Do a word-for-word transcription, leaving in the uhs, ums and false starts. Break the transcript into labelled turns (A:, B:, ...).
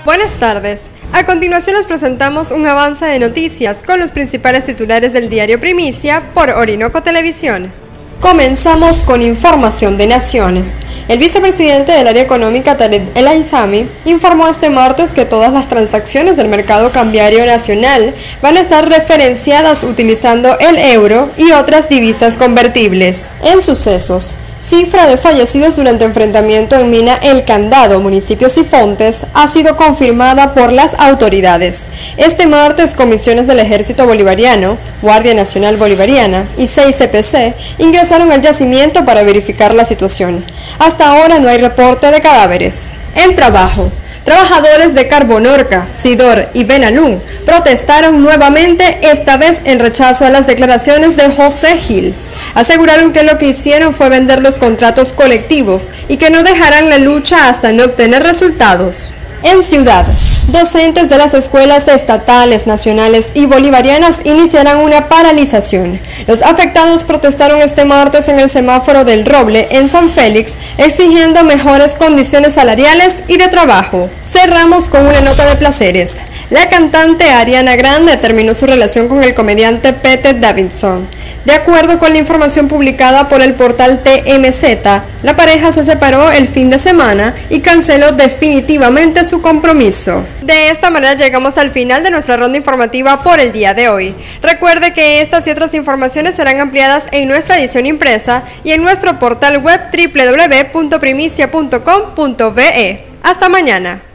A: Buenas tardes. A continuación les presentamos un avance de noticias con los principales titulares del diario Primicia por Orinoco Televisión. Comenzamos con información de Nación. El vicepresidente del área económica, Taleb El Aizami, informó este martes que todas las transacciones del mercado cambiario nacional van a estar referenciadas utilizando el euro y otras divisas convertibles. En sucesos, cifra de fallecidos durante enfrentamiento en Mina El Candado, municipio Sifontes, ha sido confirmada por las autoridades. Este martes, comisiones del Ejército Bolivariano, Guardia Nacional Bolivariana y seis C P C ingresaron al yacimiento para verificar la situación. Hasta ahora no hay reporte de cadáveres. En trabajo, trabajadores de Carbonorca, Sidor y Benalún protestaron nuevamente, esta vez en rechazo a las declaraciones de José Gil. Aseguraron que lo que hicieron fue vender los contratos colectivos y que no dejarán la lucha hasta no obtener resultados. En Ciudad, docentes de las escuelas estatales, nacionales y bolivarianas iniciarán una paralización. Los afectados protestaron este martes en el semáforo del Roble en San Félix, exigiendo mejores condiciones salariales y de trabajo. Cerramos con una nota de placeres. La cantante Ariana Grande terminó su relación con el comediante Pete Davidson. De acuerdo con la información publicada por el portal T M Z, la pareja se separó el fin de semana y canceló definitivamente su compromiso. De esta manera llegamos al final de nuestra ronda informativa por el día de hoy. Recuerde que estas y otras informaciones serán ampliadas en nuestra edición impresa y en nuestro portal web doble u doble u doble u punto primicia punto com punto be. Hasta mañana.